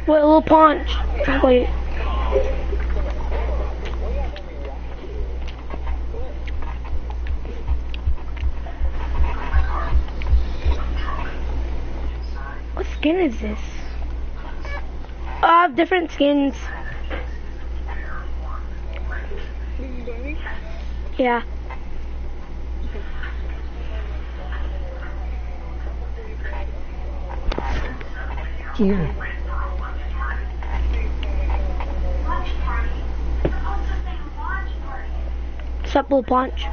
Wait, a little punch. Wait. What skin is this? I have different skins. Yeah. Here. Sup, little punch.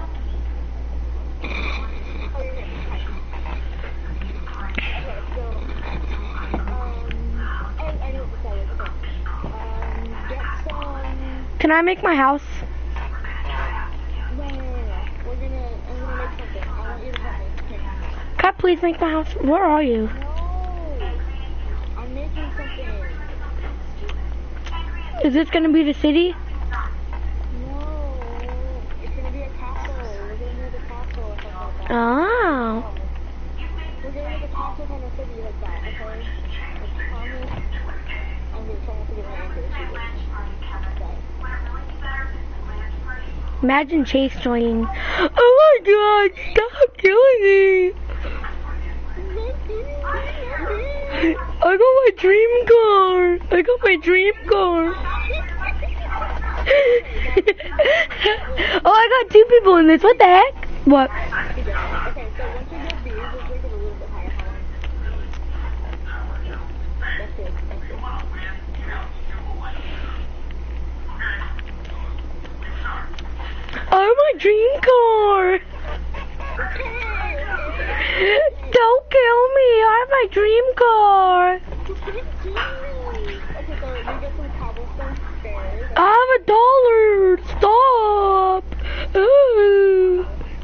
Can I make my house? No. I'm gonna make something. I want you to help me. Can I please make my house? Where are you? No. I'm making something. Is this gonna be the city? No. It's gonna be a castle. We're gonna build a castle or something like that. Oh. We're gonna make a castle kind of city like that, okay? I promise. I'm gonna try not to get my anger issues. Imagine Chase joining. Oh my god, stop killing me. I got my dream car. I got my dream car. Oh, I got two people in this. What the heck? What? Okay, so once we get these, let's make it a little bit higher. That's it. Oh, my dream car. Don't kill me. I have my dream car. Okay, so we get some cobblestone stairs. I have $1. Stop. Ooh.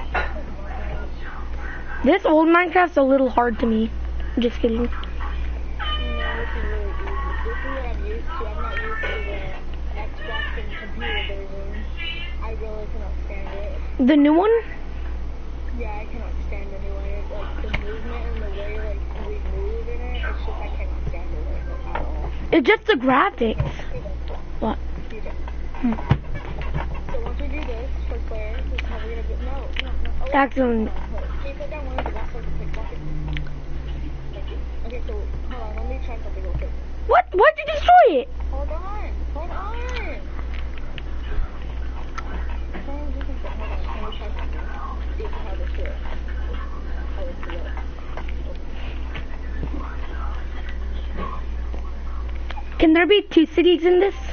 This old Minecraft's a little hard to me. Just kidding. No, this is really easy. This is what I'm used to. I'm not used to the Xbox and computer version. I really cannot stand it. The new one? Yeah, I cannot stand the new one. It's like the movement and the way like we move in it. It's just I cannot stand it at all. It's just the graphics. What? Okay. Hmm. So once we do this for Claire, this is how we're gonna do. No. Oh, Excellent. can you put down one of the last ones to pick pocket? Thank you. Okay, so hold on. Let me try something real quick. What? Why'd you destroy it? Hold on. Hold on. Hold on. Let me try something. See if how this works. How this works. Can there be two cities in this?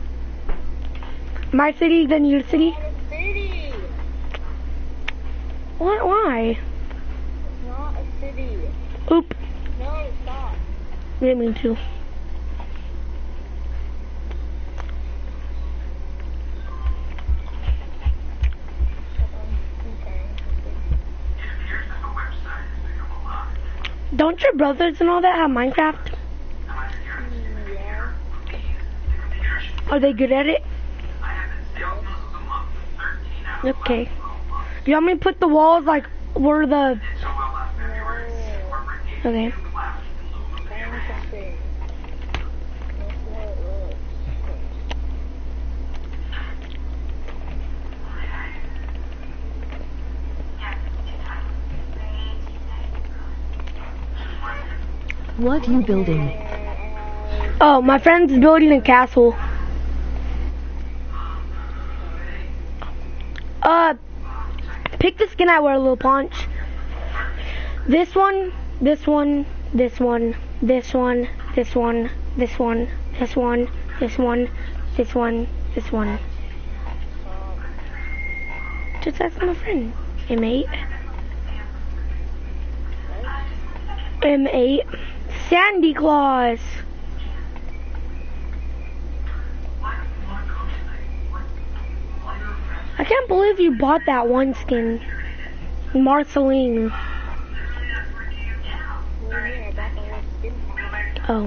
My city, then your city? Not a city. What? Why? Not a city. Oop. No, stop. Didn't mean to. Don't your brothers and all that have Minecraft? Yeah. Are they good at it? Okay. Do you want me to put the walls like where the... Okay. Find something. That's what it looks. What you building? Oh, my friend's building a castle. Pick the skin I wear, little punch. This one, this one, this one, this one, this one, this one, this one, this one, this one, this one. Just ask my friend. M8. M8. Sandy Claus. I can't believe you bought that one skin. Marceline. Oh.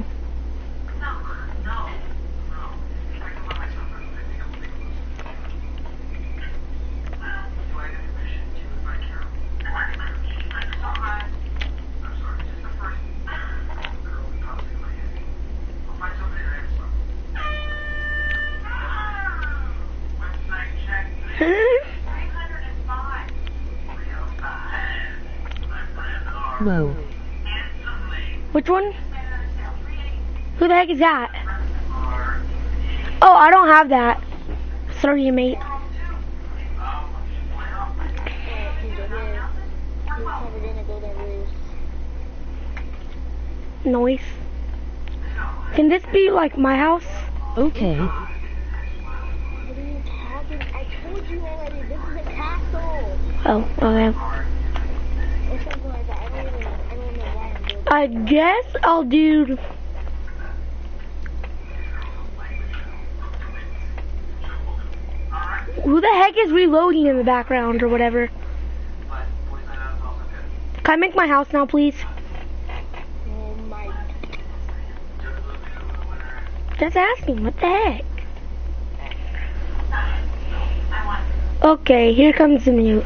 Whoa. Which one? Who the heck is that? Oh, I don't have that. Sorry, mate. Noise. Can this be like my house? Okay. What are you talking? I told you already, this is a castle. Oh, okay. Or something like that. I don't know why I'm doing I guess I'll do... Who the heck is reloading in the background or whatever? Can I make my house now, please? Oh my. Just asking, what the heck? Okay, here comes the mute.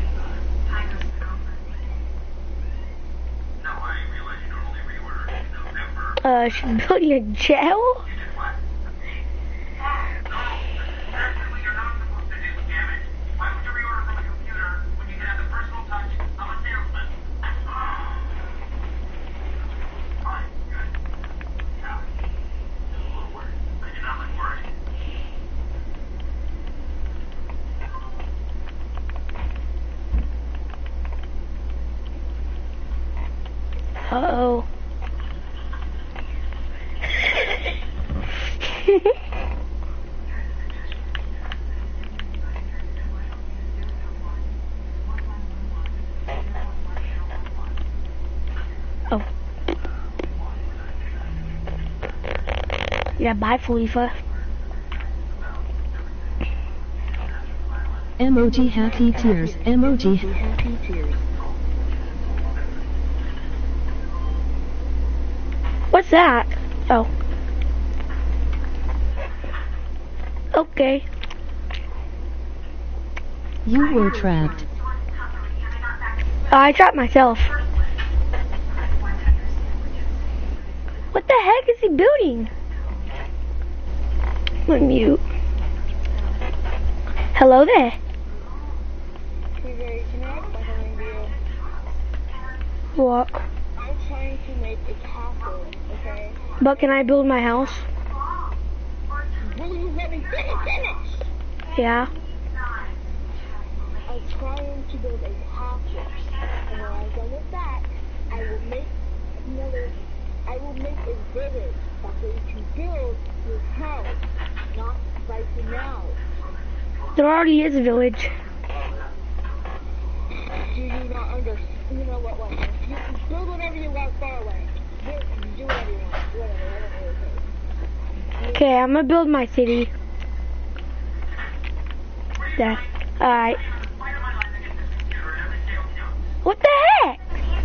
She's building a jail? Uh-oh. Oh. Yeah, bye, Felifa. Emoji happy tears. Emoji happy tears. What's that? Oh. Okay. You were trapped. I trapped myself. What the heck is he building? I'm mute. Hello there. Can I recommend you? What? I'm trying to make a castle, okay? But can I build my house? Will you let me finish? Yeah. I'm trying to build a castle. And when I'm done with that, I will make a village. That's where you can build your house. Not right now. There already is a village. Do you not understand? You know what? You can build whatever you want far away. Do whatever you want. Whatever. I don't really care. Okay, I'm gonna build my city. There. Alright. What the heck?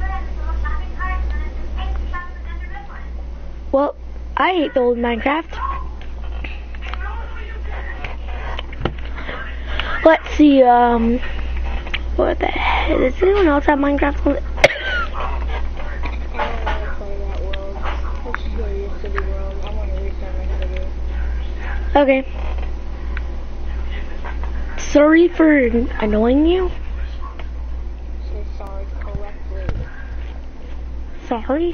Well, I hate the old Minecraft. Let's see, what the heck? Does anyone else have Minecraft? I don't want to play that world. Let's just go to your city world. I want to restart my city. Okay. Sorry for annoying you. Say sorry correctly. Sorry.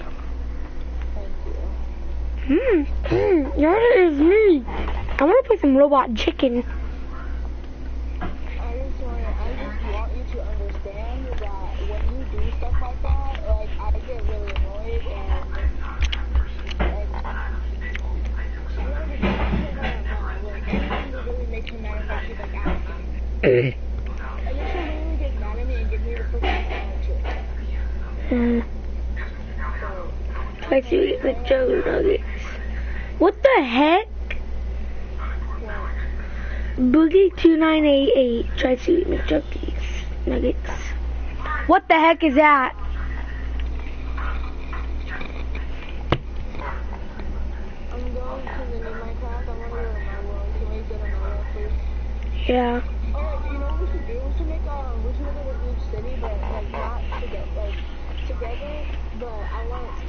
Thank you. That is me. I want to play some Robot Chicken. I just want you to understand that when you do stuff like that, like, I get really annoyed and really makes me mad if I keep like asking. And then she'll really get mad at me and give me the freaking Try to eat McJugger nuggets. What the heck? Boogie2988 tries to eat McJuggies nuggets. What the heck is that? I'm going to the new Minecraft. I want to go to my world. Can we get on my world, please? Yeah. Alright, you know what we should do? We should make a huge city, but like not together, but I want to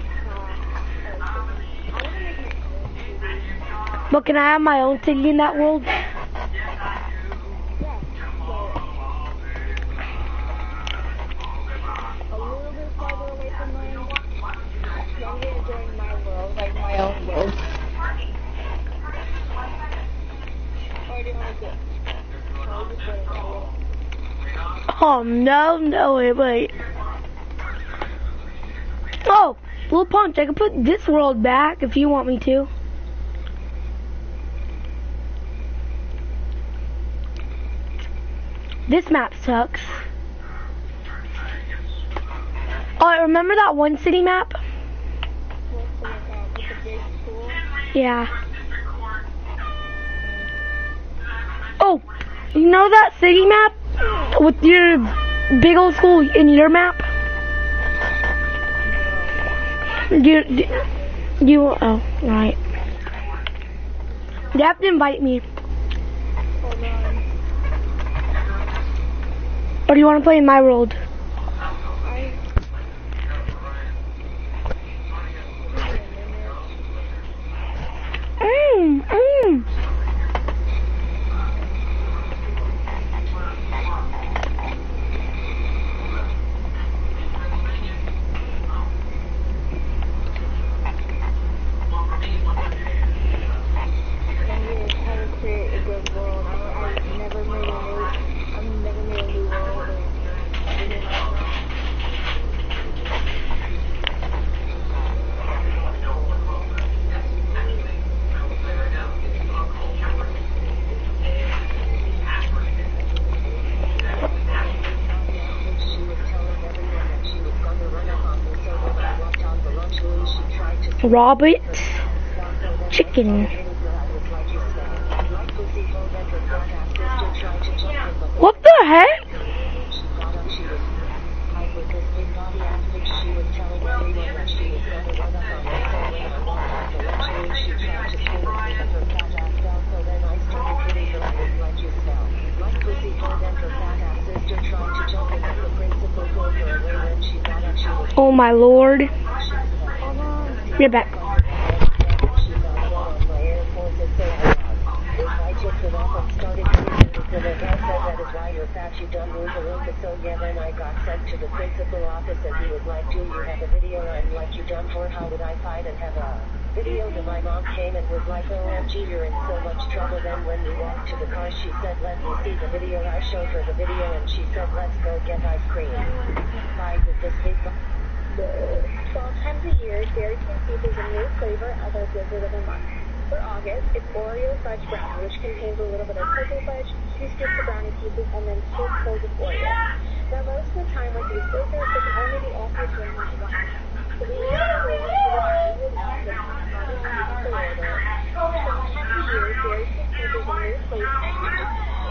make my own city. But can I have my own city in that world? Yeah, but a little bit farther away Oh, no, wait. Oh, Little Punch, I can put this world back if you want me to. This map sucks. Oh, remember that one city map? Yeah. Oh, you know that city map with your big old school in your map? Oh, right. You have to invite me. Hold on. Or do you want to play in my world? Mmm. Create a good world. I've never made a new world. Robert Chicken. What the heck? Oh my lord. You're back. I got sent to the principal office and he was like, do you have a video? I'm like, you done for? How would I find and have a video? Then my mom came and was like, OMG, you're in so much trouble. Then when we walked to the car, she said, let me see the video. I showed her the video and she said, let's go get ice cream. Bye with this big 12 times a year, Dairy Queen features a new flavor of their Blizzard of the Month. For August, it's Oreo Fudge Brownie, which contains a little bit of cocoa fudge, 2 scoops of brownie pieces, and then 2 scoopes of Oreo. Now, most of the time with these flavors, they can only be offered to one at once. So we need to wait for the time to launch the order. 12 times a year, Dairy Queen features a new flavor.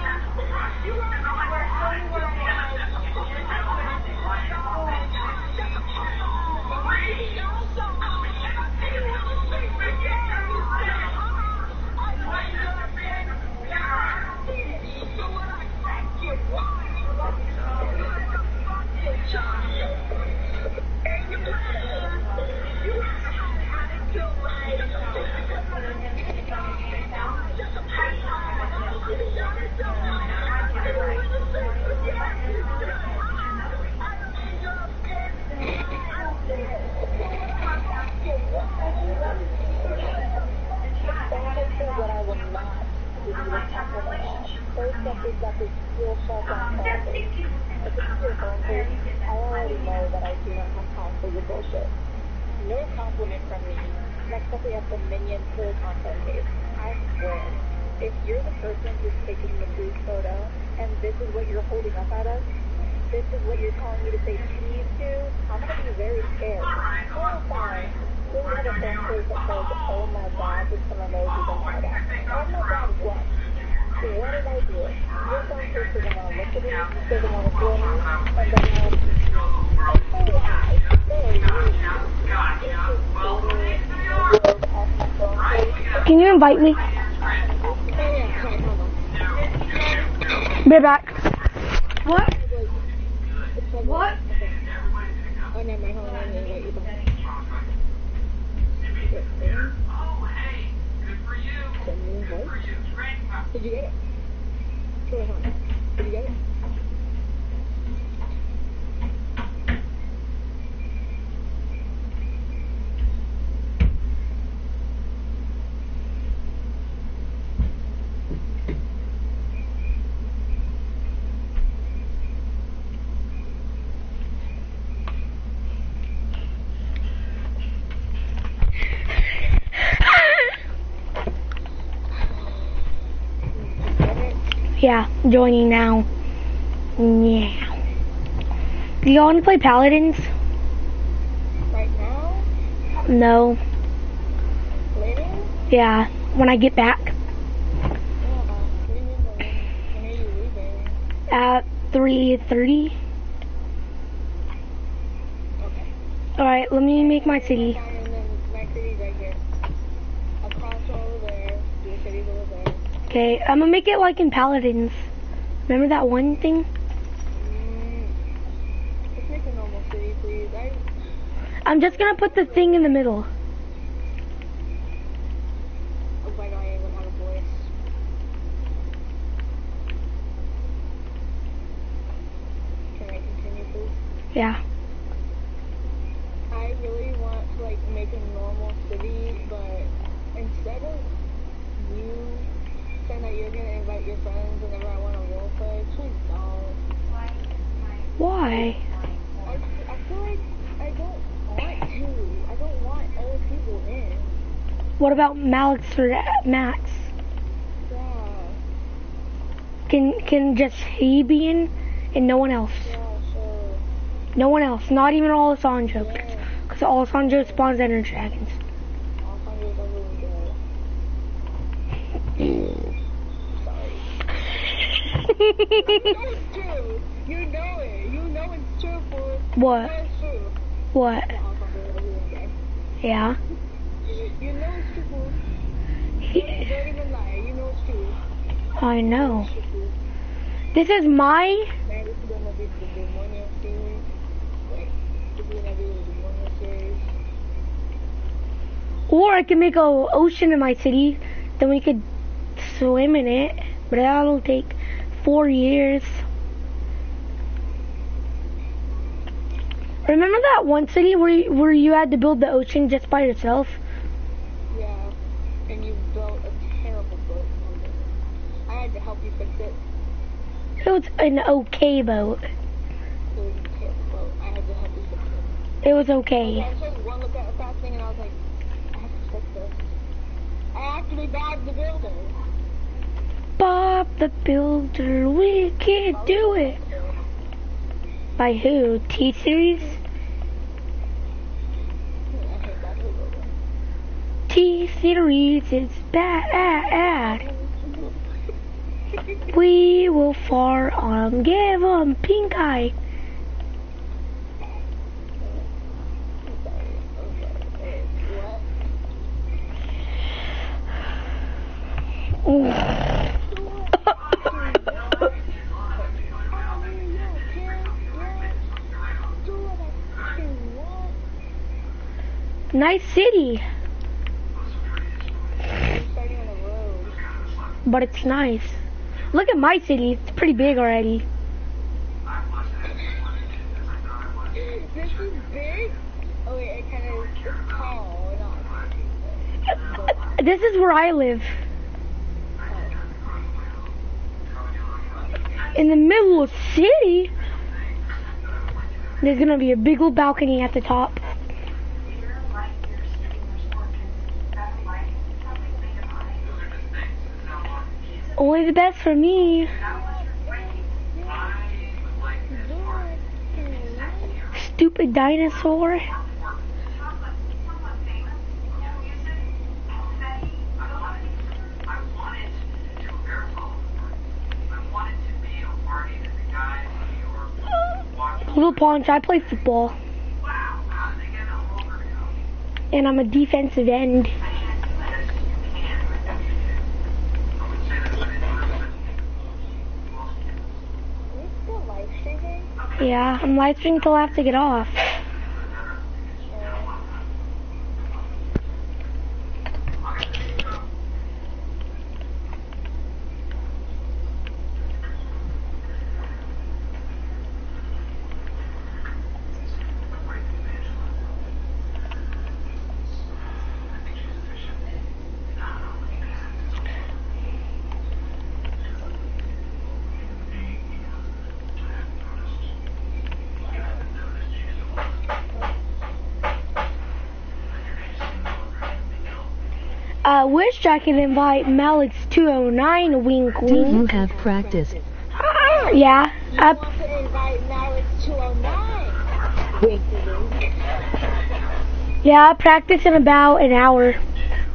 First up, we've got this real sharp on coffee. If it's your phone case, I already know that I do not have time for your bullshit. No compliment from me. Next up, we have the Minion silicone phone case. I swear, if you're the person who's taking the food photo, and this is what you're holding up at us, this is what you're telling me to say cheese to, I'm gonna be very scared. Oh, fine. We'll have a phone case that says, oh my god, with some emojis and all that. Oh my god, what? So what did I do? Your phone case doesn't want to look at me, doesn't want to feel me, and then Can you invite me? Be back. What? What? Oh, never mind. Hold on. Let me invite you back. Send me an invite. Did you get it? Sure, hold on. Did you get it? Yeah, joining now. Yeah. Do y'all want to play Paladins? Right now? No. Later? Yeah, when I get back. Yeah. What do you mean by when are you leaving? At 3:30. Okay. Alright, let me make my city. And then my city's right here. Across over there. Your city's over there. Okay, I'm gonna make it like in Paladins. Remember that one thing? Let's make a normal city, please. I'm just gonna put the thing in the middle. Oh my god, I even have a voice. Can I continue, please? Yeah. I really want to like make a normal city, but instead of you saying that you're gonna invite your friends whenever I want to roleplay, please don't. Why? I feel like I don't want to. I don't want other people in. What about Max or Max? Yeah, Can just he be in and no one else? yeah, sure. No one else, not even Alessandro. Yeah. Because Alessandro spawns Ender Dragons. Alessandro's over there. Sorry. You know it's true. You know it. You know it's true, fool. What? You know it's true. What? Yeah, Alessandro's over there. Yeah. You know it's true, fool. Don't even lie. You know it's true. I know. It's true. This is my... Man, this is gonna be the demonio series. Like, this is gonna be the demonio series. Or I can make a ocean in my city. Then we could swim in it. But that'll take 4 years. Remember that one city where you had to build the ocean just by yourself? Yeah, and you built a terrible boat. I had to help you fix it. It was an okay boat. It was a terrible boat. I had to help you fix it. It was okay. I took one look at that thing and I was like, I have to fix this. I actually Bob the Builder. Bob the Builder, we can't do it. By who? T-Series? I hate Bob the Builder. T-Series is bad. We will far on, give 'em pink eye. Ooh. Nice city, but it's nice. Look at my city, it's pretty big already. This is big? Oh wait, it kind of is tall, not. This is where I live. In the middle of the city, there's gonna be a big old balcony at the top. Only the best for me. Stupid dinosaur. Little Punch, I play football. And I'm a defensive end. Yeah, I'm live streaming till I have to get off. Wish I could invite Malix 209, wink Do you wink. have practice? Yeah, You want to invite Malik 209. Wink, wink. yeah, I'll practice in about an hour. Dude,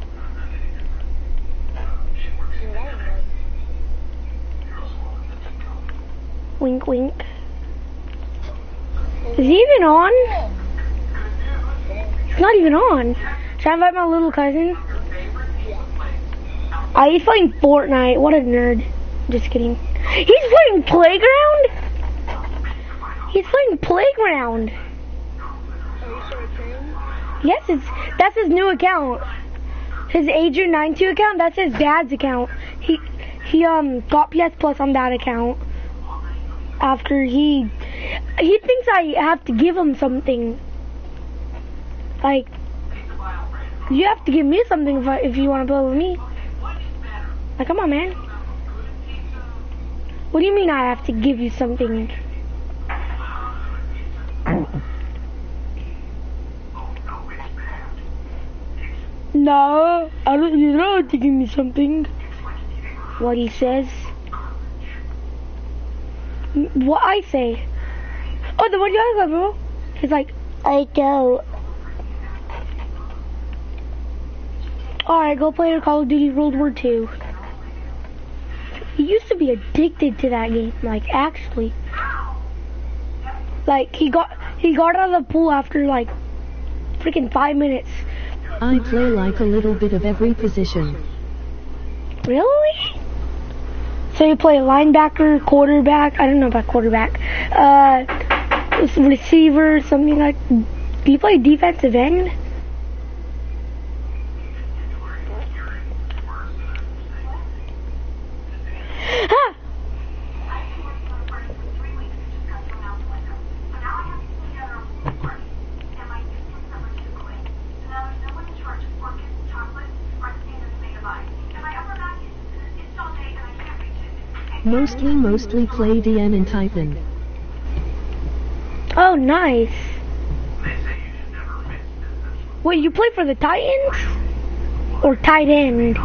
I don't know. Wink wink. Is he even on? He's not even on. Should I invite my little cousin? He's playing Fortnite. What a nerd. Just kidding. He's playing Playground? He's playing Playground. Are you sure it's him? Yes, that's his new account. His Adrian92 account, that's his dad's account. He got PS Plus on that account. After he thinks I have to give him something. Like, you have to give me something if you want to play with me. Like, come on, man. What do you mean I have to give you something? No, you don't have to give me something. What he says. What I say. Oh, the one you got, bro. He's like, I don't. Alright, go play Call of Duty World War II. He used to be addicted to that game, like, actually. Like, he got out of the pool after, like, freaking 5 minutes. I play like a little bit of every position. Really? So you play linebacker, quarterback, I don't know about quarterback, receiver, something like, do you play defensive end? Ah! Mostly play DN and Titan. Oh, nice. Wait, you play for the Titans? Or tight end?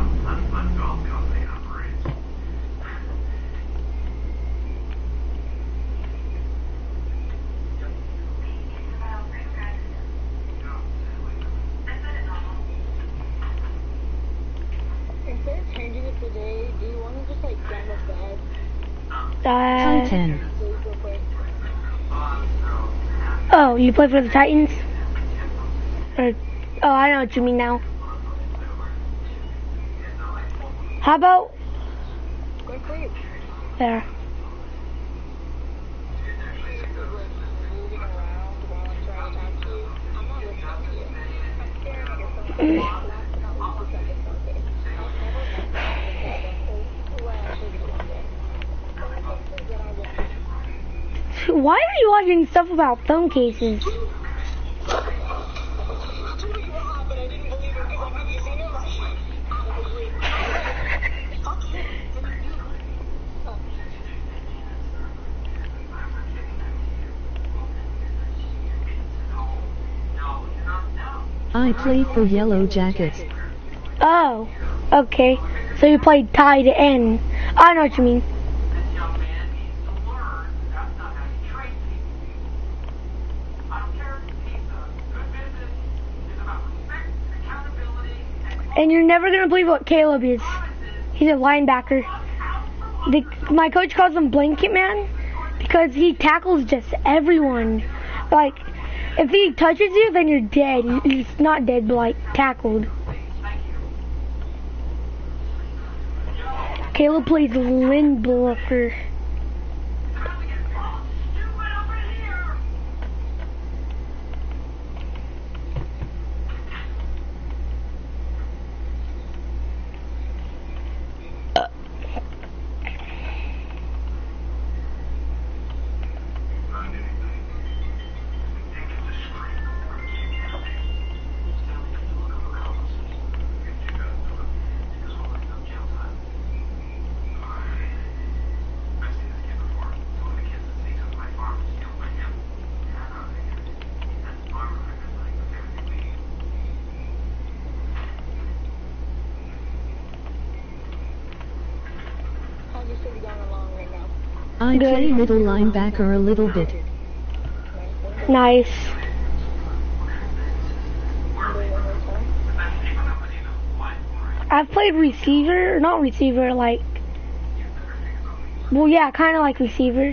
Instead of changing it today, do you want to just like down the bed? Titan. So you can play. Oh, you play for the Titans? Or, oh, I know what you mean now. How about Good for you. there? Moving around while I'm trying to talk to you. I'm not listening to you. I'm staring at your phone. Last but not least, the second phone case. I've never met someone well, actually, phone cases that I want. Why are you watching stuff about phone cases? I play for Yellow Jackets. Oh, okay. So you played tight end. I know what you mean. And you're never gonna believe what Caleb is. He's a linebacker. My coach calls him Blanket Man because he tackles just everyone. Like, if he touches you, then you're dead. He's not dead, but like tackled. Caleb plays Lindblocker. I Good. play middle linebacker a little bit. Nice. I've played receiver, not receiver, like, well, yeah, kind of like receiver,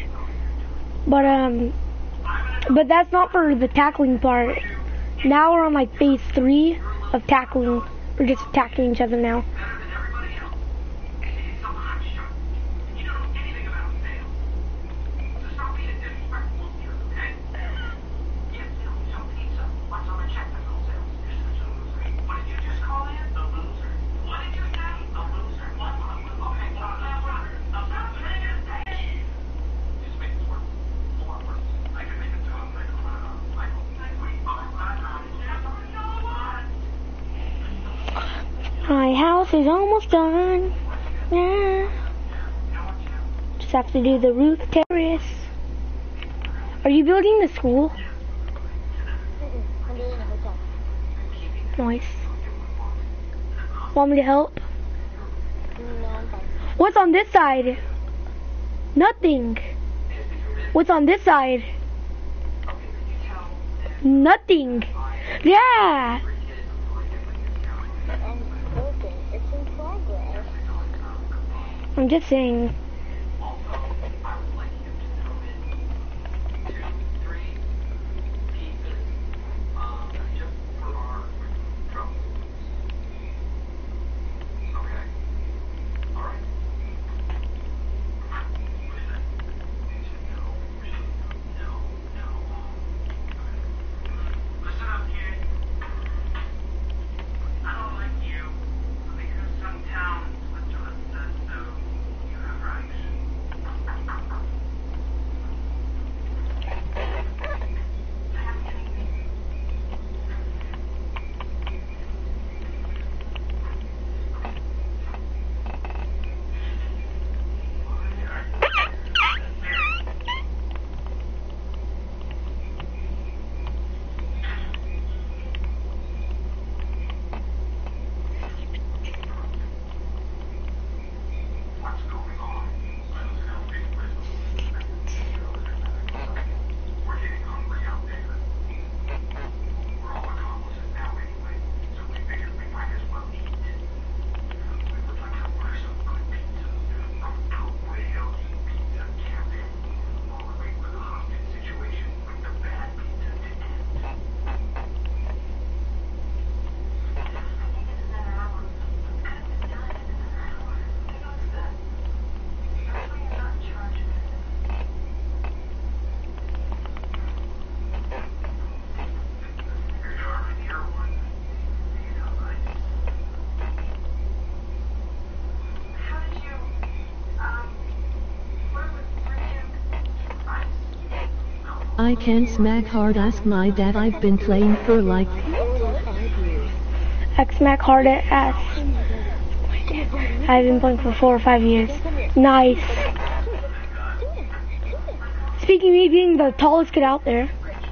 but that's not for the tackling part. Now we're on like phase 3 of tackling. We're just attacking each other now. My house is almost done. Yeah. Just have to do the roof terrace. Are you building the school? I'm doing a hotel. Nice. Want me to help? No, I'm fine. What's on this side? Nothing. What's on this side? Nothing. Yeah. I'm working. It's in progress. I'm just saying. I can smack hard, ask my dad. I've been playing for like X Mac hard ass. I've been playing for 4 or 5 years. Nice. Speaking of me being the tallest kid out there.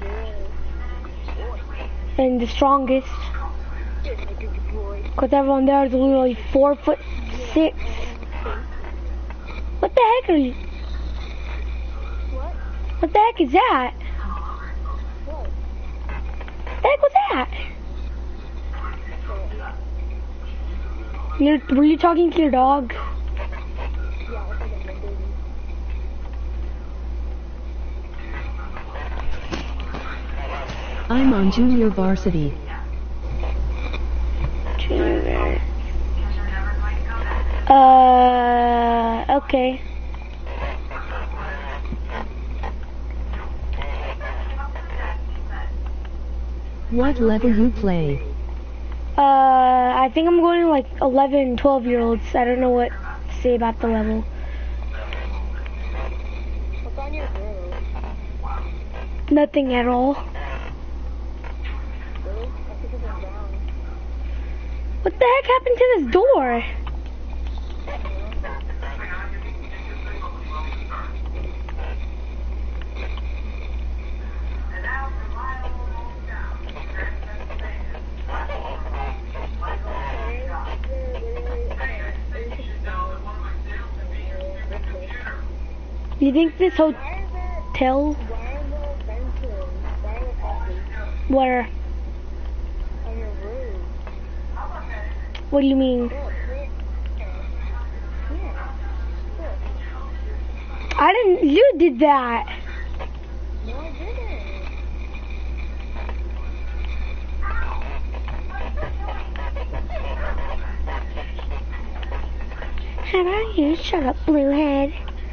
And the strongest. Because everyone there is literally 4'6". What the heck are you? What the heck is that? What the heck was that? Were you talking to your dog? I'm on junior varsity. Junior. Okay. What level you play? I think I'm going to like 11, 12-year-olds. I don't know what to say about the level. What's on your room? Nothing at all. Really? I think it's down. What the heck happened to this door? You think this hotel? Why are the benches? Why are the benches Where? on your roof? What do you mean? Look, right there. Yeah. Look. I didn't. You did that. No, I didn't. How about you? Shut up, Bluehead.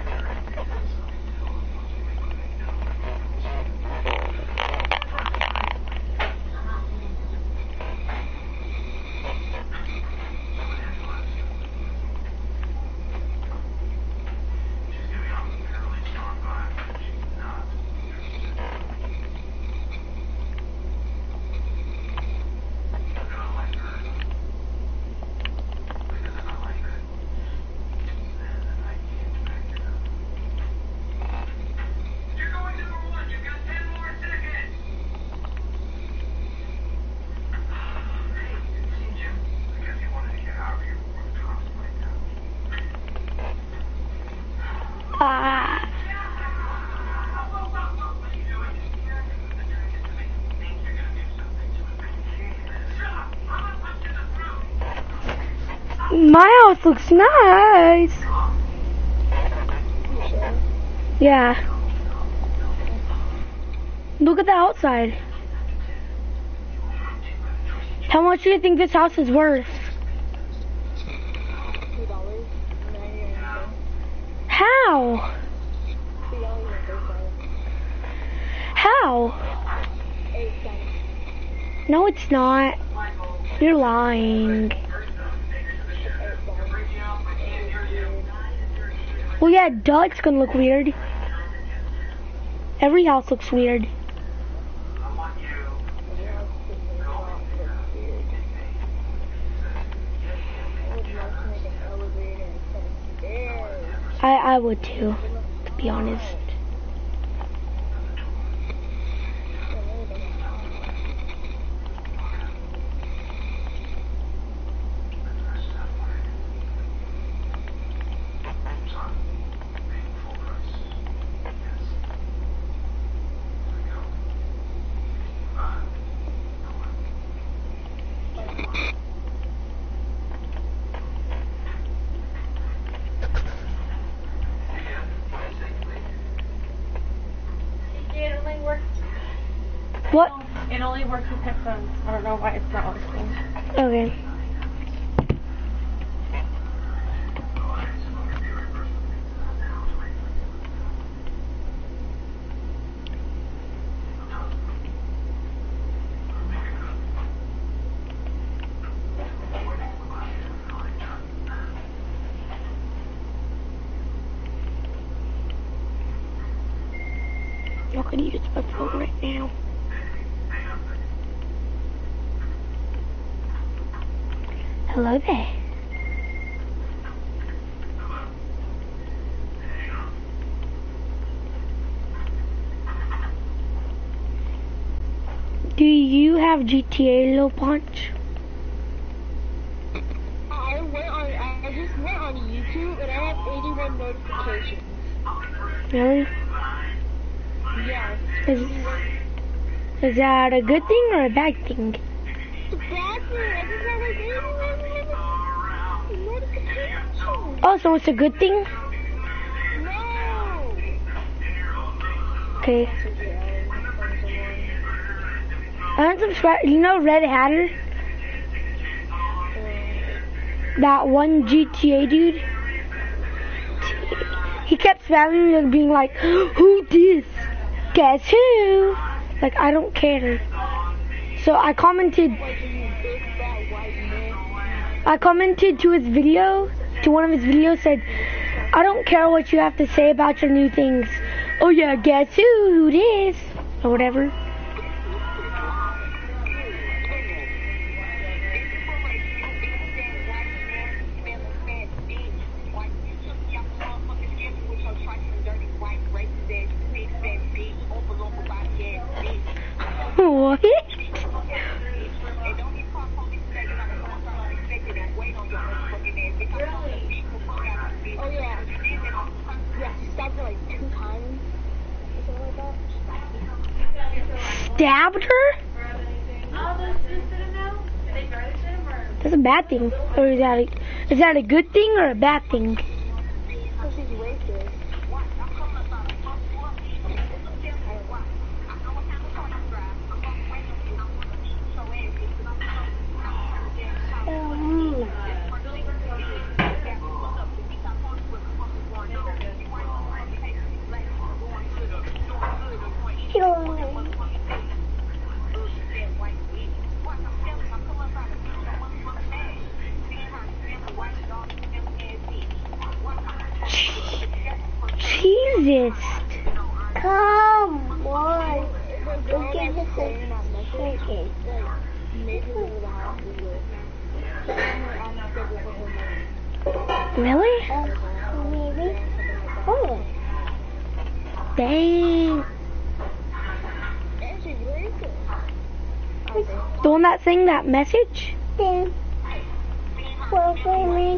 Ah. My house looks nice. Yeah. Look at the outside. How much do you think this house is worth? $2.99. How? $2.35. How? 8 cents. No, it's not. You're lying. 8 cents. Well, yeah, duh, it's gonna look weird. Every house looks weird. I would too, to be honest. It only works. What? It only works with headphones. I don't know why it's not working. Okay. I'm not gonna use my phone right now. Hello there. Do you have GTA, Lil Punch? I just went on YouTube and I have 81 notifications. Really? Yes. Is that a good thing or a bad thing? It's a bad thing. I just have like 81 notifications. Oh, so it's a good thing? No. Okay. Unsubscribe. You know Red Hatter? That one GTA dude? He kept spamming me and being like, who this? Guess who? Like, I don't care. So I commented to his video, to one of his videos, said, I don't care what you have to say about your new things. Oh yeah, guess who this? Or whatever. What? Oh yeah. Yeah, she stopped for like 2 stabbed her? That's a bad thing. Or is that a good thing or a bad thing? Because he's racist. Jesus. Come on. We'll give this a second. Really? Maybe. Oh. Dang. This is racist. The one that sang that message? Then, well, for me.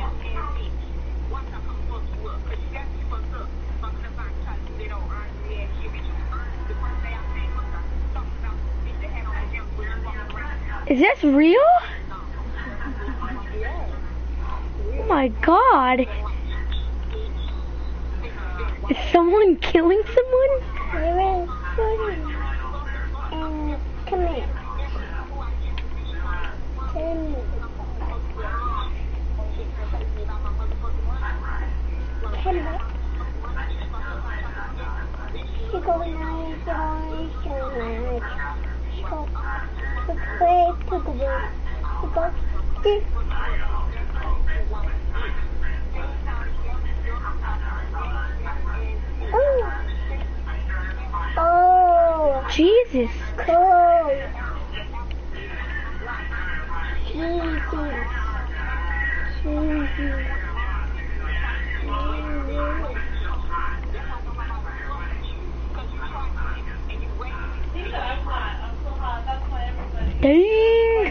Is this real? Oh my god. Is someone killing someone? Come here. Come here. She going Oh, Jesus. cool. Jesus. Dang.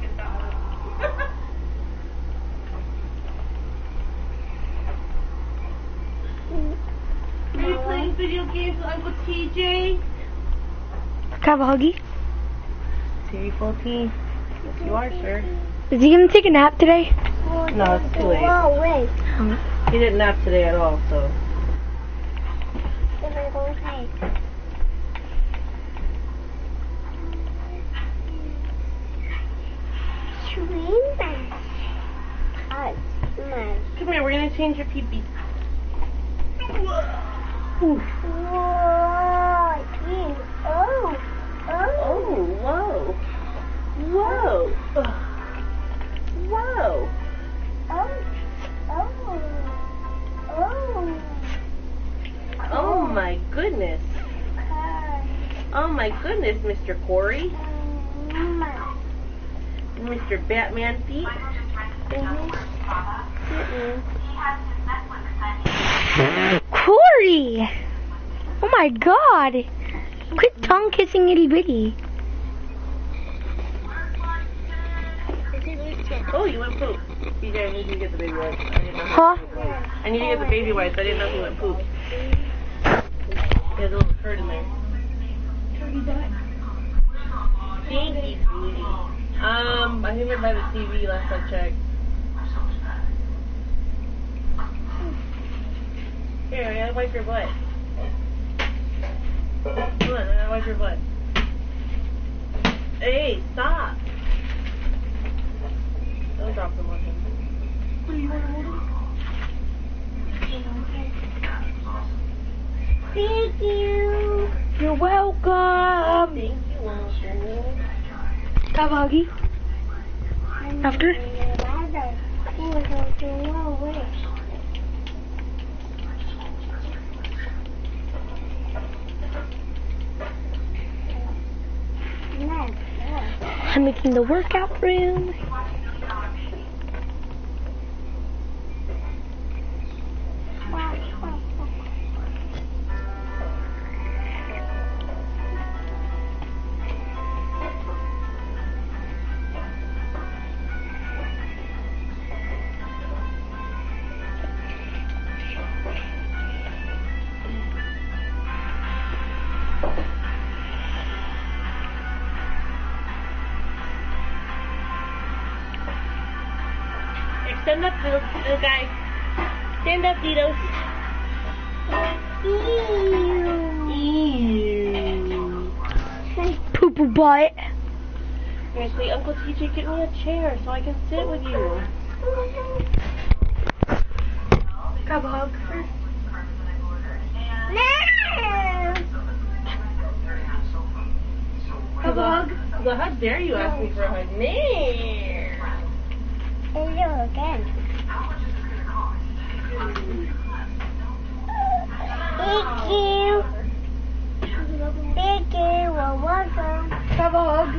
Are you playing video games with Uncle TJ? Can I have a huggy? TV 14. Yes, you are, sir. Is he gonna take a nap today? No, it's too late. Whoa, wait. He didn't nap today at all, so. Come here, we're gonna change your pee-pee. Whoa, geez. Oh. Oh, whoa. Whoa. Whoa. Oh my goodness. Oh my goodness, Mr. Corey. Mr. Batman feet. Corey! Oh my god! Quit tongue kissing itty bitty. Oh, you went poop. TJ, I need you to get the baby wipes. Huh? I need to get the baby wipes. I didn't know he went poop. He has a little turd in there. Thank you, sweetie. I think we're by the TV last I checked. Here, I gotta wipe your butt. Come on, I gotta wipe your butt. Hey, stop! Don't drop them on him. What do you want to hold him? Thank you. You're welcome! Thank you, Uncle. Have a huggy? After? I'm making the workout room. Stand up, little guy. Stand up, Ditos. Ew. Poo-poo butt. Here, say, Uncle TJ, get me a chair so I can sit with you. Have a hug first. Have a hug. Well, how dare you ask me for a hug? Again. Thank you. Thank you. Well, welcome. Have a hug.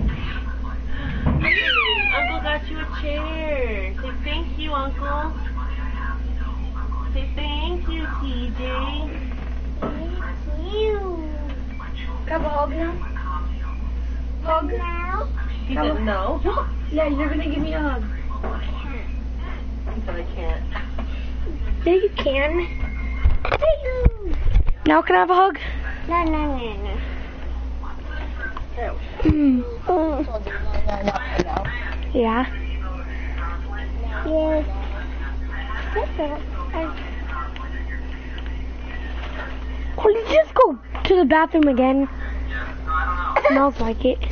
Uncle got you a chair. Say thank you, Uncle. Say thank you, TJ. Thank you. Have a hug now. Hug. Now? He said no. Yeah, you're gonna give me a hug. He said I can't. Yeah, you can. Now can I have a hug? No. Mm. Yeah. Yes. Well, you just go to the bathroom again. Smells like it.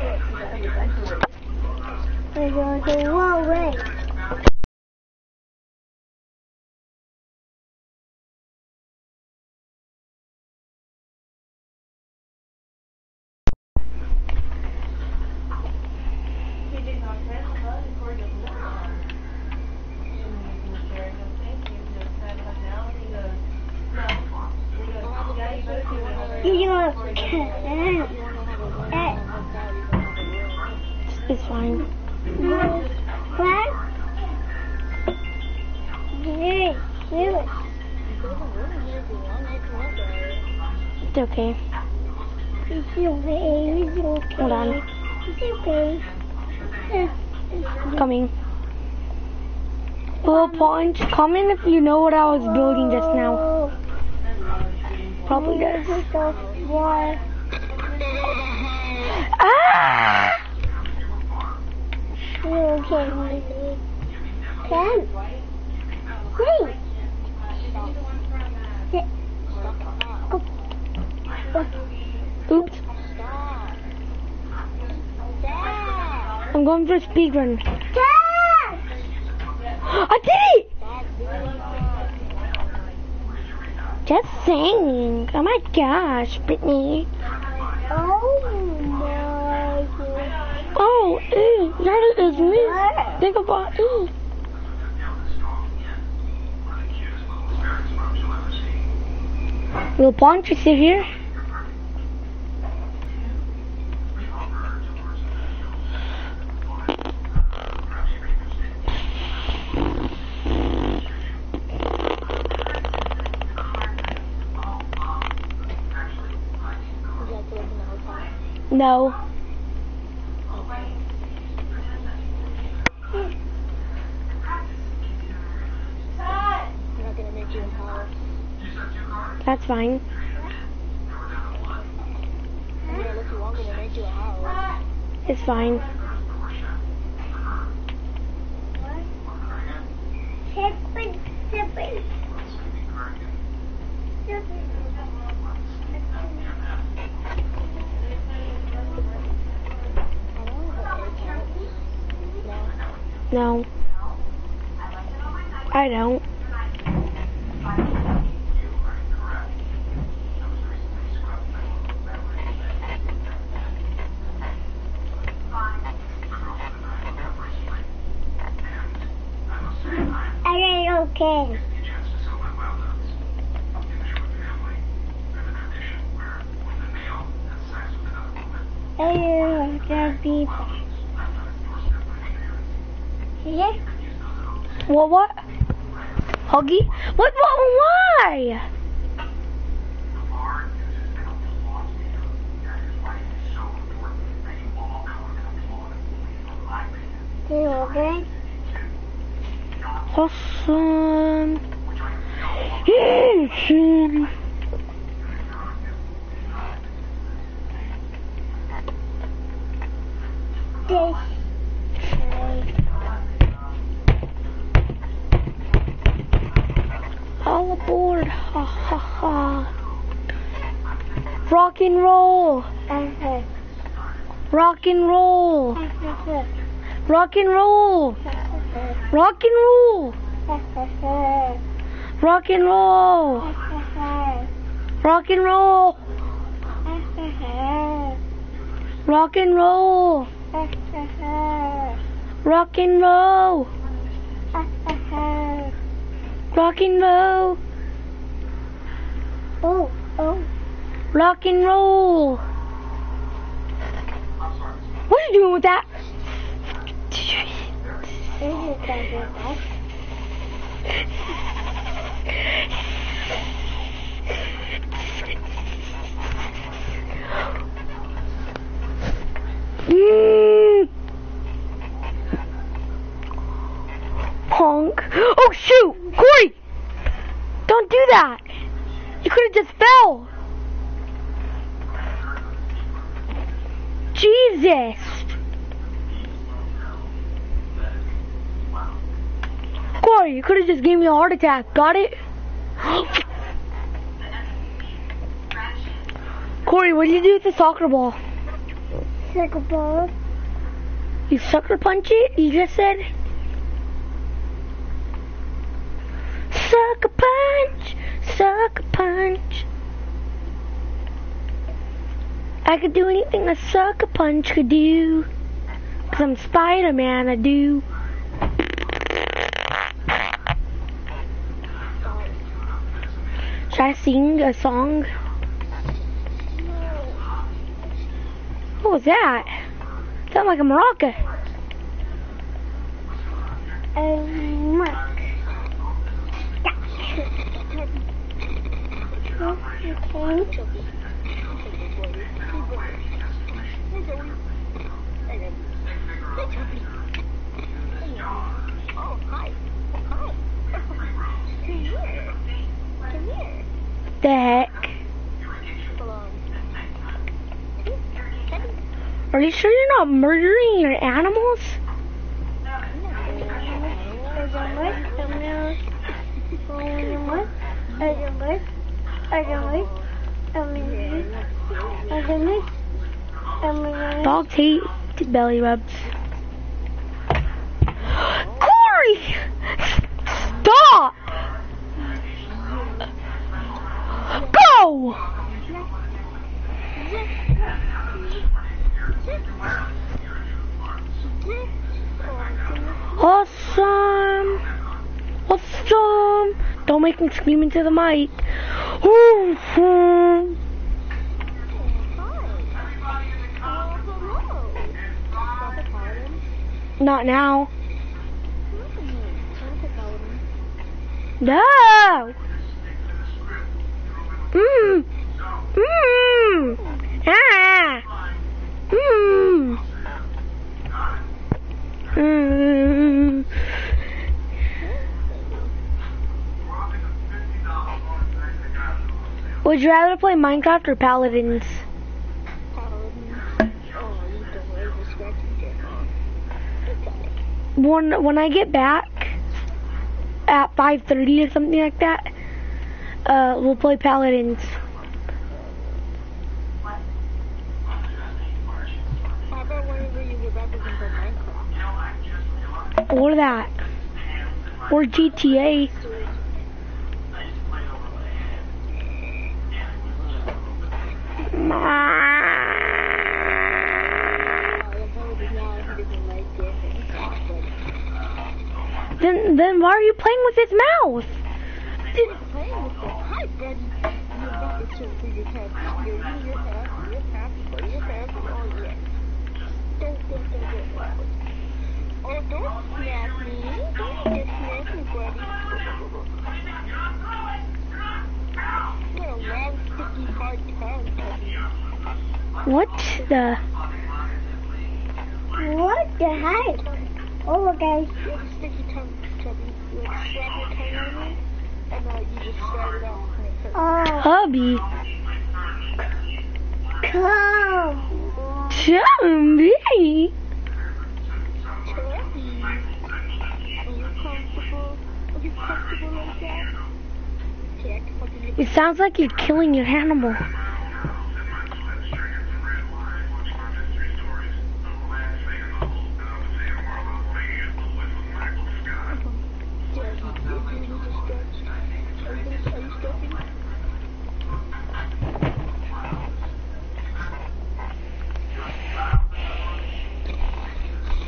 We're going to one way. It's fine. What? It's okay. Hold on. Coming. Little Punch, comment if you know what I was building just now. Probably does. Why? Ah! Okay. Ten. Wait. Oops. I'm going for a speed run. I did it! Just saying. Oh my gosh, Brittany. Oh my God. Oh, that is me. Think about it. Little Punch, you sit here. No. That's fine. It's fine. No. I don't. Okay. Yeah. What? Huggy? What? Why? You okay? Awesome. Rock and roll. Rock and roll. Rock and roll. Rock and roll. Rock and roll. Rock and roll. Rock and roll. Rock and roll. Rock and roll. Oh, oh. Rock and roll. What are you doing with that? Punk. Oh shoot! Corey! Don't do that! You could have just fell! Jesus! Corey, you could have just gave me a heart attack. Got it? Corey, what did you do with the soccer ball? Soccer ball. You sucker punch it? You just said? Sucker punch! Sucker punch! I could do anything a sucker punch could do. 'Cause I'm Spider-Man, I do. Should I sing a song? What was that? Sounded like a maraca. The heck? Are you sure you're not murdering your animals? Dogs hate belly rubs. Corey! Stop! Go! Awesome! Awesome! Don't make me scream into the mic. Not now. No! Ah! Would you rather play Minecraft or Paladins? When I get back at 5:30 or something like that, we'll play Paladins. Or that. Or GTA. Then why are you playing with his mouth? Oh, don't smack me. Don't just smack me, buddy. What a long, sticky, hard tongue, Tubby. What the? What the heck? Oh, guys. You have a sticky tongue, Tubby. You like slap your tongue on me, and you just slide it off and it hurts. Hubby. Come. Chubby. It sounds like you're killing your animal.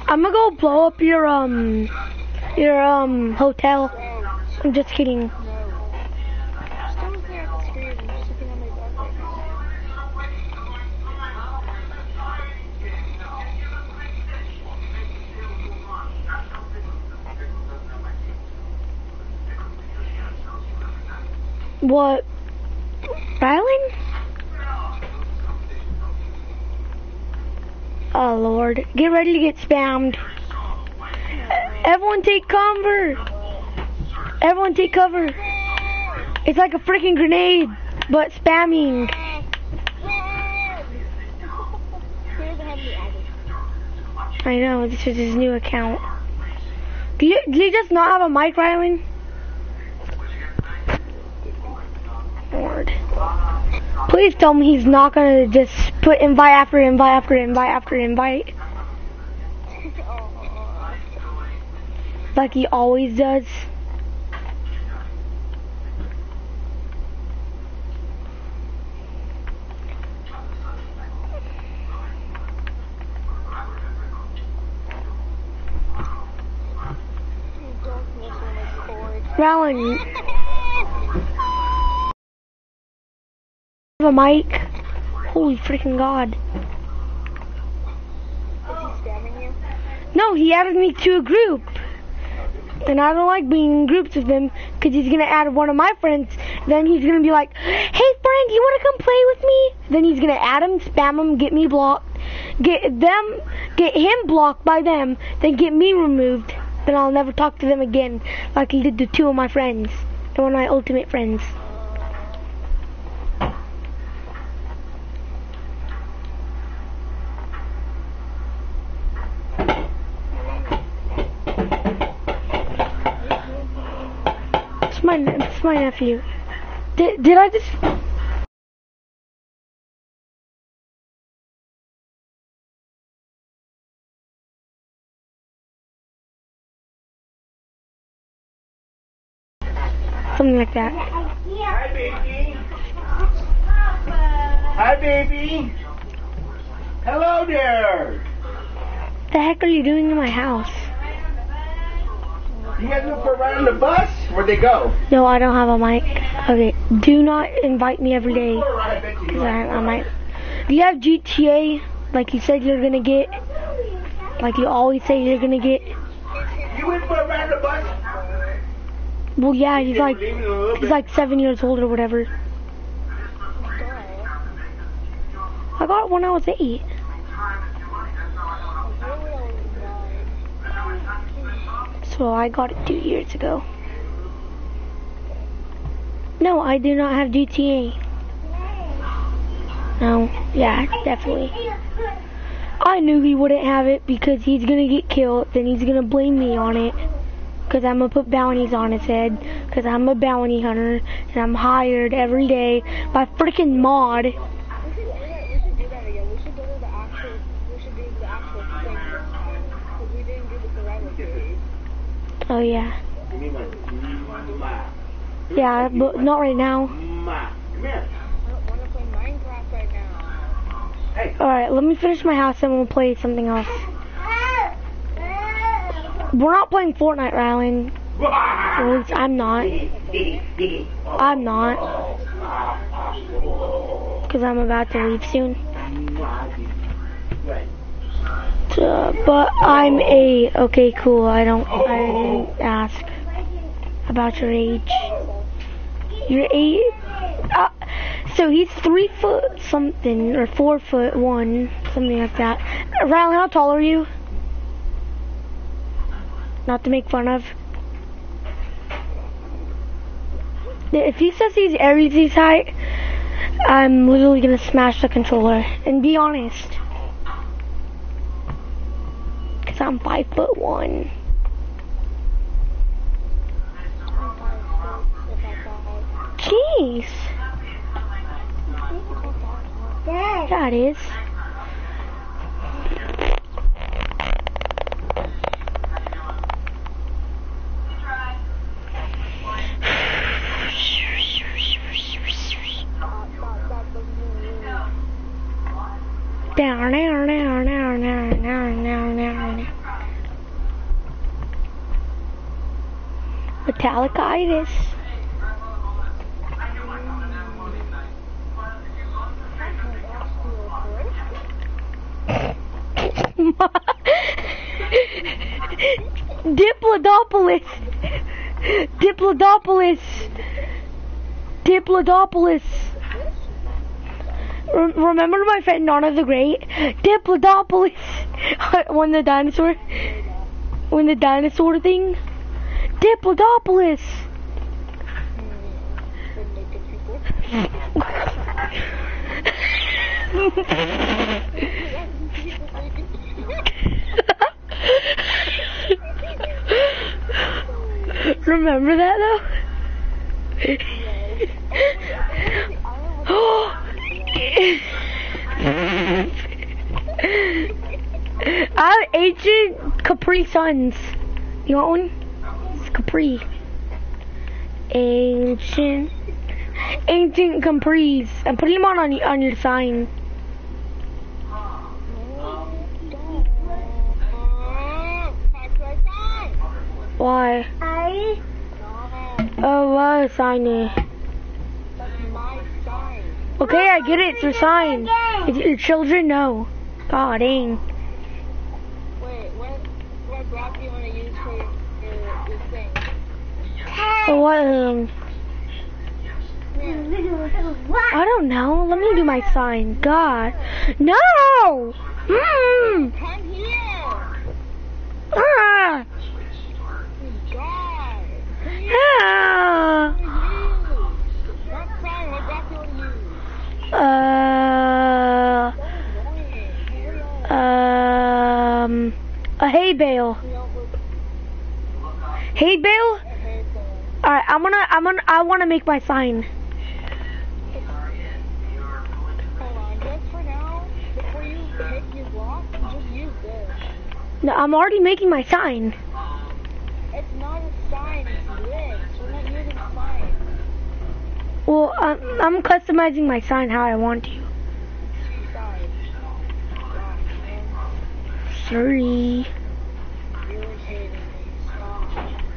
I'm gonna go blow up your hotel. I'm just kidding. No. Still looking at the screen. I'm just looking at my bed right now. What? Rylan? Oh Lord. Get ready to get spammed. Everyone take cover. Everyone take cover. It's like a freaking grenade, but spamming. He doesn't have any added. I know, this is his new account. Do you just not have a mic, Rylan? Lord. Please tell me he's not gonna just put invite after invite after invite after invite. Like he always does. Rylan, have a mic? Holy freaking God. Is he spamming you? No, he added me to a group. And I don't like being in groups with him because he's going to add one of my friends. Then he's going to be like, hey friend, you want to come play with me? Then he's going to add him, spam him, get me blocked. Get him blocked by them, then get me removed. Then I'll never talk to them again like he did to two of my friends. And one of my ultimate friends. It's my nephew. Did I just... Something like that. Hi, baby. Hi, baby. Hello there. What the heck are you doing in my house? You guys look for a ride on the bus? Where'd they go? No, I don't have a mic. Okay, do not invite me every day. Cause I might. Do you have GTA? Like you said you're gonna get? Like you always say you're gonna get? You went for a ride on the bus? Well, yeah, he's like 7 years old or whatever. I got it when I was 8. So I got it 2 years ago. No, I do not have GTA. No, yeah, definitely. I knew he wouldn't have it because he's gonna get killed, then he's gonna blame me on it. Cause I'm gonna put bounties on his head. Cause I'm a bounty hunter and I'm hired every day by freaking mod. We should do that again. We should do the actual thing this time. Because we didn't do the survival series. Oh yeah. Yeah, but not right now. Come here. I want to play Minecraft right now. Hey. Alright, let me finish my house and we'll play something else. We're not playing Fortnite, Rylan. Or at least I'm not. I'm not. Because I'm about to leave soon. But I'm 8. Okay, cool. I didn't ask about your age. You're 8? So he's 3 foot something, or 4'1", something like that. Rylan, how tall are you? Not to make fun of. If he says he's Aries' height, I'm literally gonna smash the controller. And be honest. Cause I'm 5'1". Jeez. Yeah, it is. Talakitis. Diplodopoulos. Diplodopoulos. Diplodopoulos. Remember my friend Nana the Great? Diplodopoulos. When the dinosaur thing. Diplodopoulos. Remember that though? I have ancient Capri Suns. You want one? It's Capri. Ancient Capris. And put them on your sign. Why? Oh, what sign it? Okay, I get it. It's your sign. If your children know. God dang. Wait, what block do you want to use for your thing? What? I don't know. Let me do my sign. God. No! Come here! Ah! God! Ah! What sign? What block do you want to use? A hay bale. Hay bale? Alright, I wanna make my sign. Hold on, just for now, before you pick your block, just use this. No, I'm already making my sign. It's not a sign, it's this. We're not using a sign. Well, I'm customizing my sign how I want to. Sign. Sorry. You're irritating me. Stop.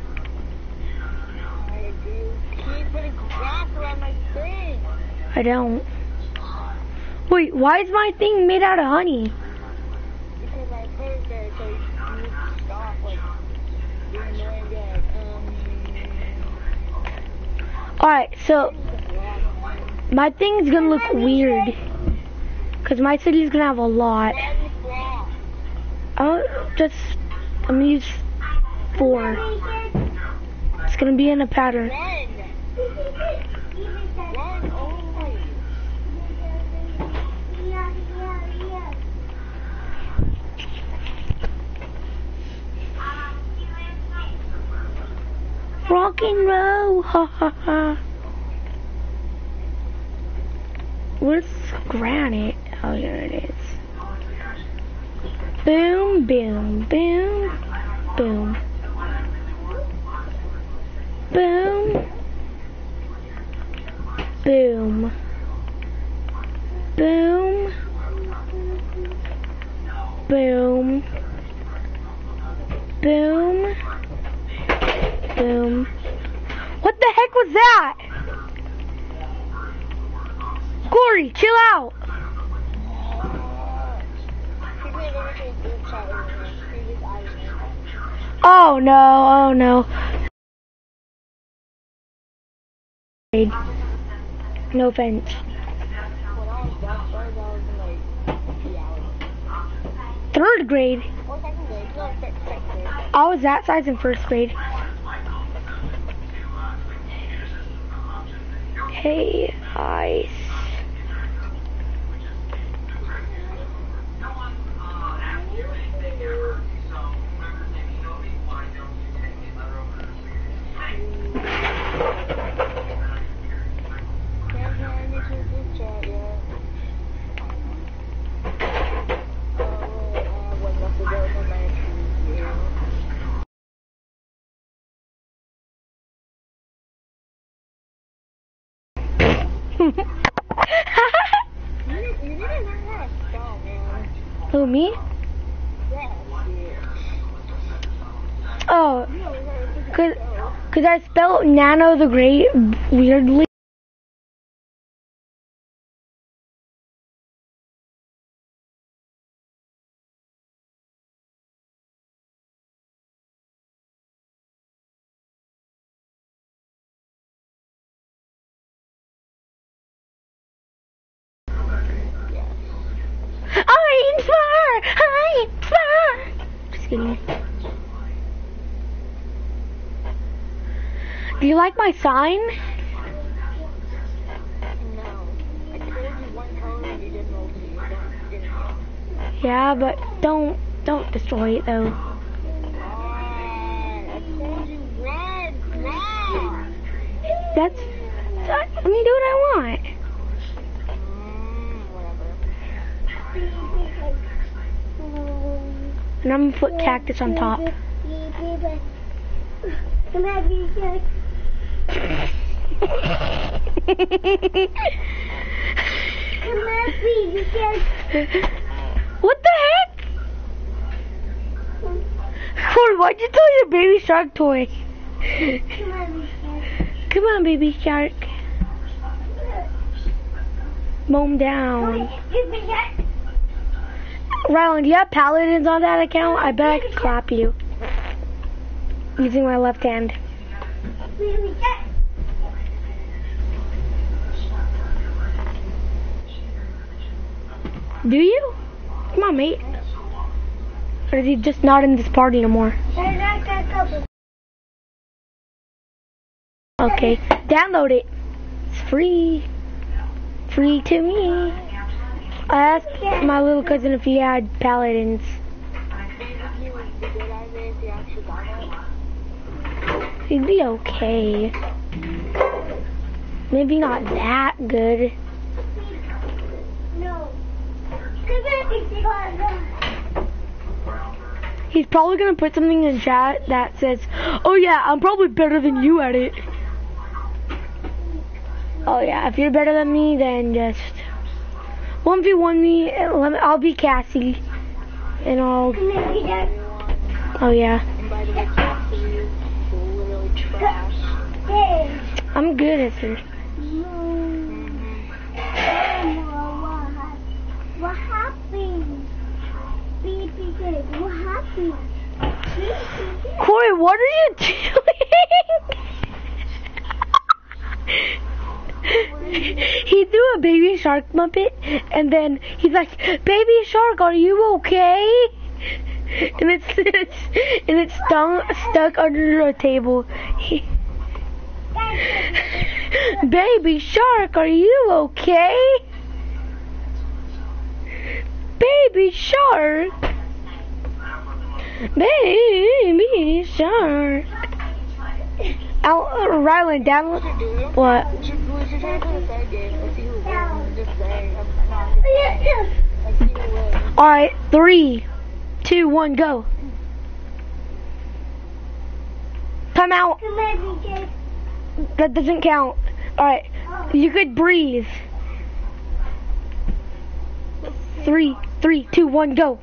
I do. Keep putting grass around my thing. I don't. Wait, why is my thing made out of honey? Because I put it there so you need to stop, like, being annoying guy. Alright, so my thing's gonna look weird. Cause my city's gonna have a lot. I'm gonna use 4. It's gonna be in a pattern. Run only. Rock and roll, ha ha ha. Where's granite? Oh, here it is. Boom, boom, boom, boom. Boom. Boom. Boom. Boom. Boom. Boom. What the heck was that? Corey, chill out. Oh no, oh no. No offense. Third grade? I was that size in first grade. Hey, ice. Who, me? Oh, Because I spelled Nano the Great weirdly. I inspire! Just kidding. Do you like my sign? No. I told you one color and you didn't know it. You didn't. Yeah, but don't destroy it though. I told you red. Let me do what I want. And I'm gonna put cactus on top. What the heck? Corey, why'd you throw your baby shark toy? Come on, baby shark. Mow him down. Rylan, do you have paladins on that account? I bet I could clap you. Using my left hand. Do you? Come on, mate. Or is he just not in this party no more? Okay, download it. It's free. Free to me. I asked my little cousin if he had paladins. He'd be okay. Maybe not that good. He's probably gonna put something in chat that says, "Oh yeah, I'm probably better than you at it." Oh yeah, if you're better than me, then just 1v1 me. I'll be Cassie, and I'll. Oh yeah. I'm good at it. What happened? What happened? Corey, what are you doing? He threw a baby shark muppet, and then he's like, "Baby shark, are you okay?" And it's stuck under a table. Baby shark, are you okay? Baby shark. Baby shark. Rylan, download. What? Alright, 3, 2, 1, go. Time out. That doesn't count. Alright, you could breathe. 3, 2, 1, go.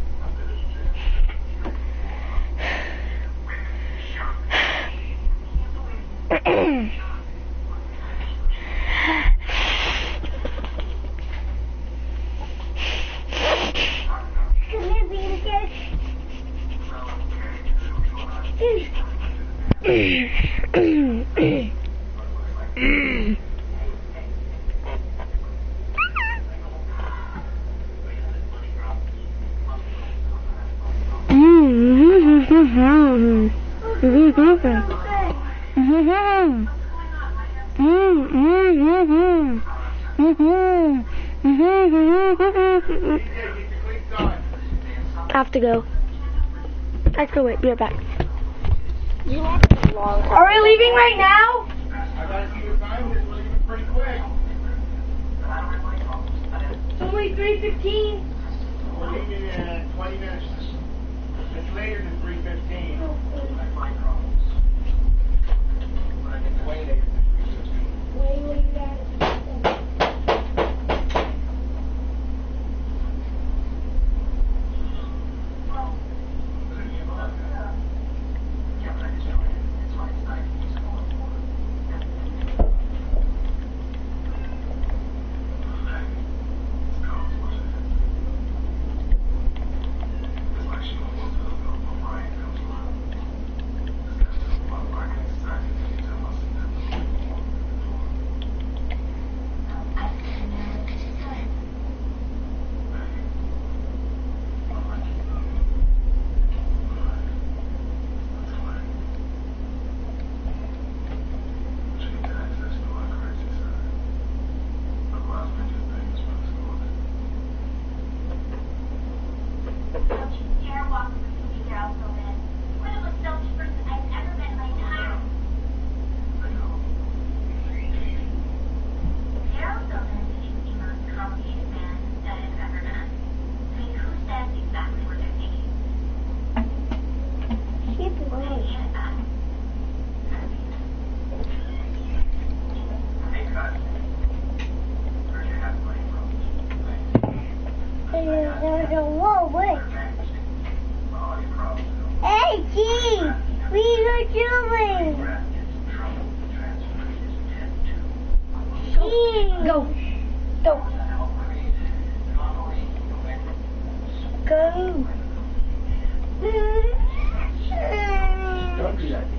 I have to go. Actually, wait, be right back. Are we leaving right now? I gotta see your time. We're leaving pretty quick. It's only 3:15. We're leaving in 20 minutes. It's later than 3:15. Way later than 3:15. Whoa, wait. Hey, Chief! We are doing! Chief! Go. Go. Go. Don't do that.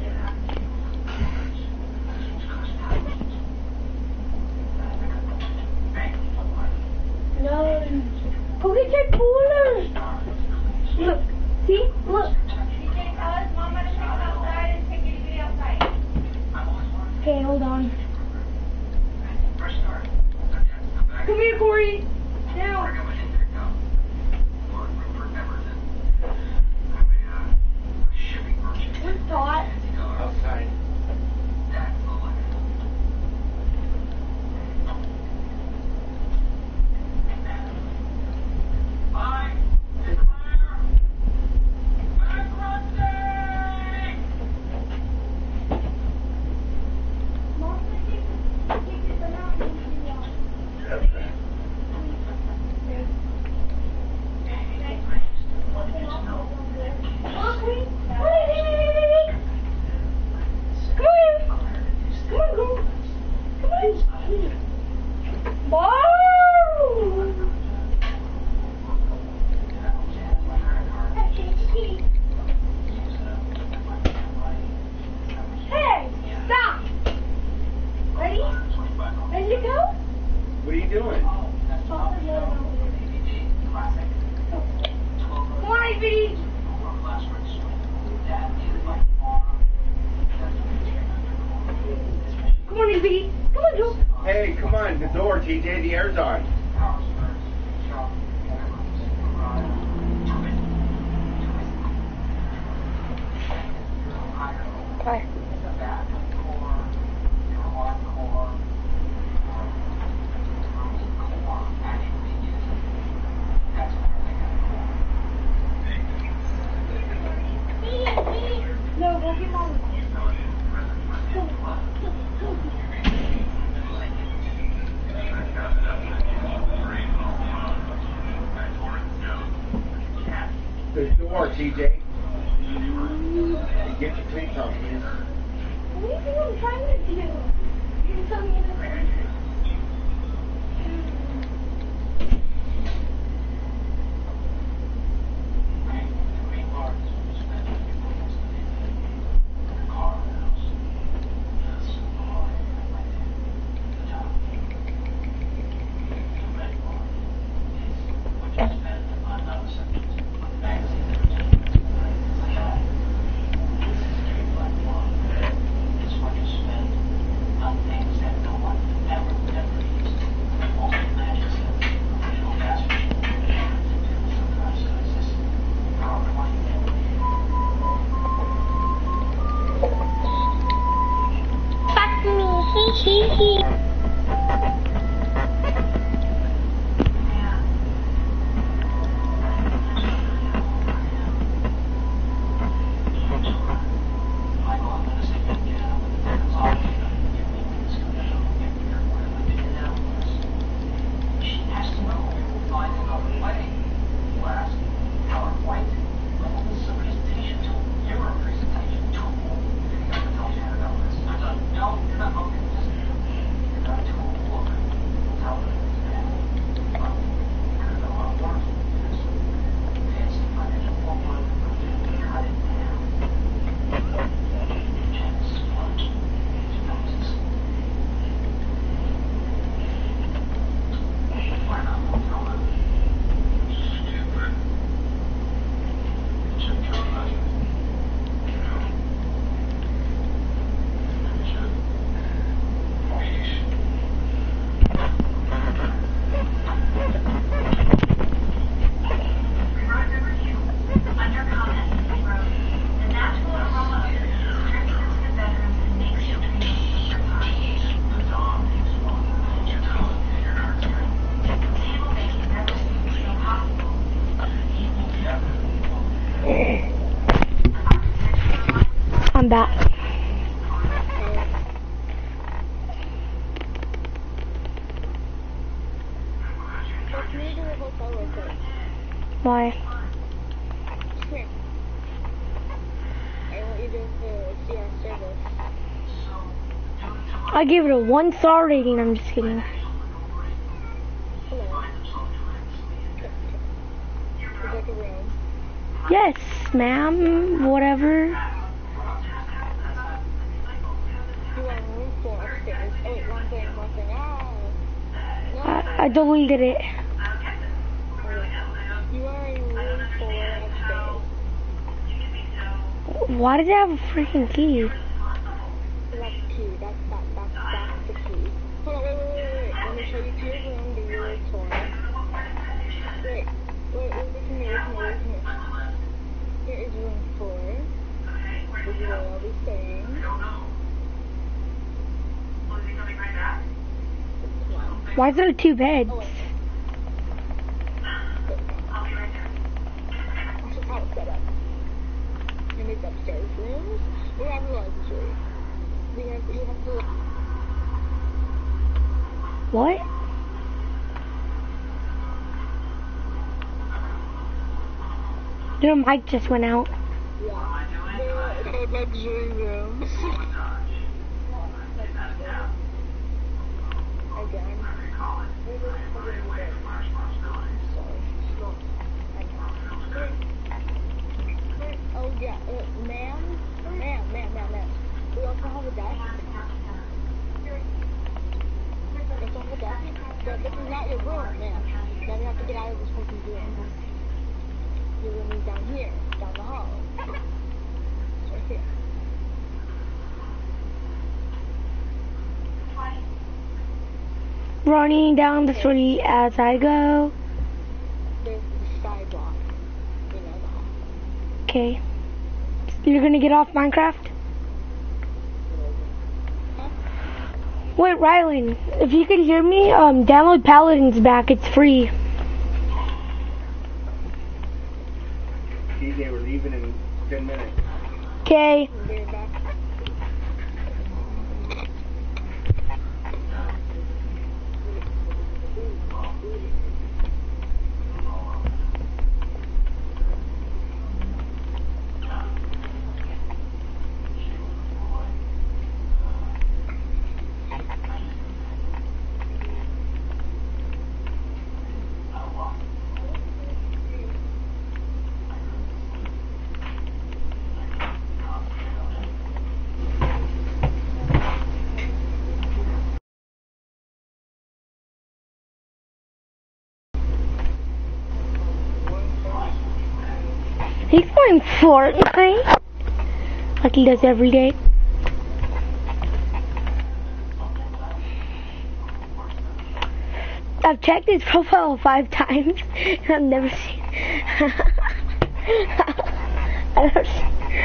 No. Go get your coolers. Look. See? Look. Okay, hold on. Come here, Corey. Now. Where's Todd? Outside. Hey, stop. Ready? Ready to go? What are you doing? Come on, Ivy. Come on, Ivy. Come on, Joe. Hey, come on, the door, TJ, the air's on. Bye. No, go get mom. The door, TJ. Get your cleats on, please. What do you think I'm trying to do? You're gonna tell me to... Fuck me, hee hee hee. I'm back. Let's move to the hotel real quick. Why? Here. I want you to see our service. I give it a 1-star rating. I'm just kidding. Hello. Is that the room? Yes, ma'am. Whatever. You want room 4 upstairs. Oh, wait, one thing. Ah. No. I deleted it. You are in room 4 upstairs. Why did it have a freaking key? That's the key. That's the key. Hold on, wait. Let me show you to your room, the room 4. Wait, listen to me. Here is room 4. This is where I'll be staying. Why is there 2 beds? Oh, wait. This is how it's set up. And it's upstairs rooms. We have luxury. You have to. What? Your mic just went out. Yeah. They're luxury rooms. Again. Oh yeah, ma'am. We also have a desk. It's on the desk. But this is not your room, ma'am. Then you have to get out of this person's room. Your room is down here, down the hall. It's right here. Running down the street as I go. There's the sidewalk. You know, the hall. Okay. You're gonna get off Minecraft? Huh? Wait, Rylan, if you could hear me, download Paladin's back. It's free. TJ, we're leaving in 10 minutes. Okay. They're back. He's playing Fortnite like he does every day. I've checked his profile 5 times and I've never seen I've never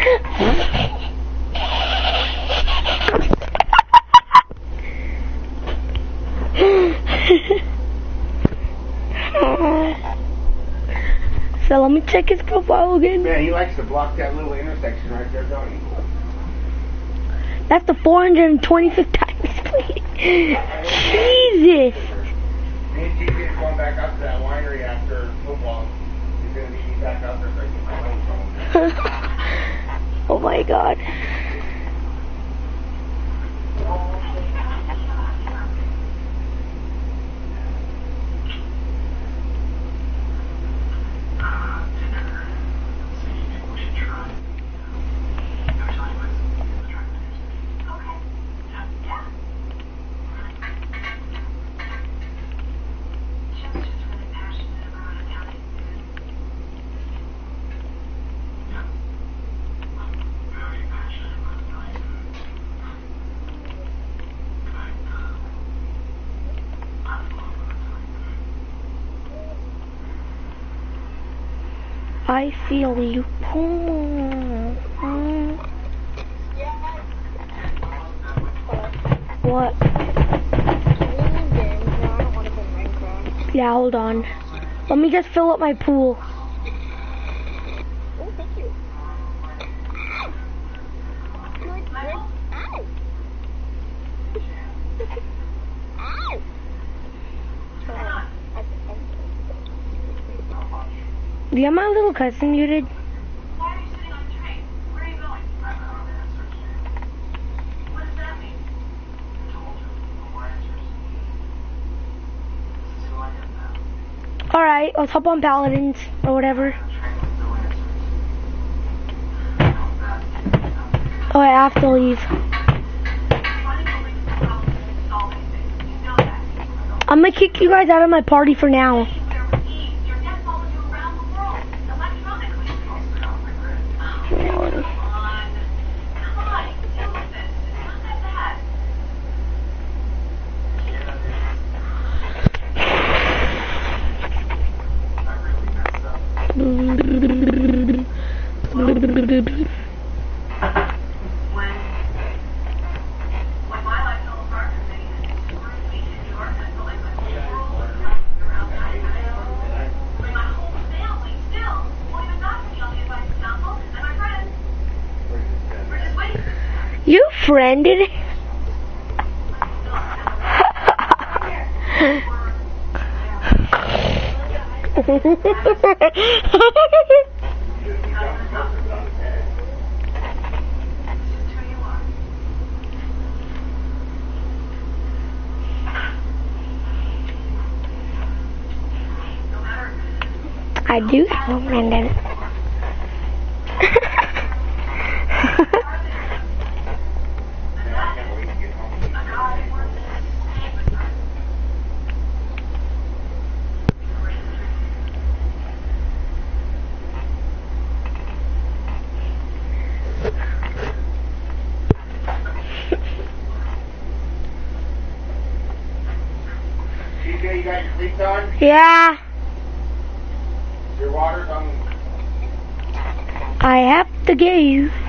So let me check his profile again. Man, he likes to block that little intersection right there, don't he? That's the 425th time he's played. Jesus! Me and TJ are going back up to that winery after football. He's going to meet me back up there so I can get my home phone. Oh my god. I feel you pull. What? Yeah, hold on. Let me just fill up my pool. Oh, thank you. Good. Ow! Ow! Do you have my little cousin muted? Why are you sitting on a train? Where are you going? What does that mean? Alright, let's hop on Paladins or whatever. Oh, I have to leave. I'm gonna kick you guys out of my party for now. You friended? I do have a friend in it. TJ, you got your cleats on? Yeah, Your water's on. I have to go.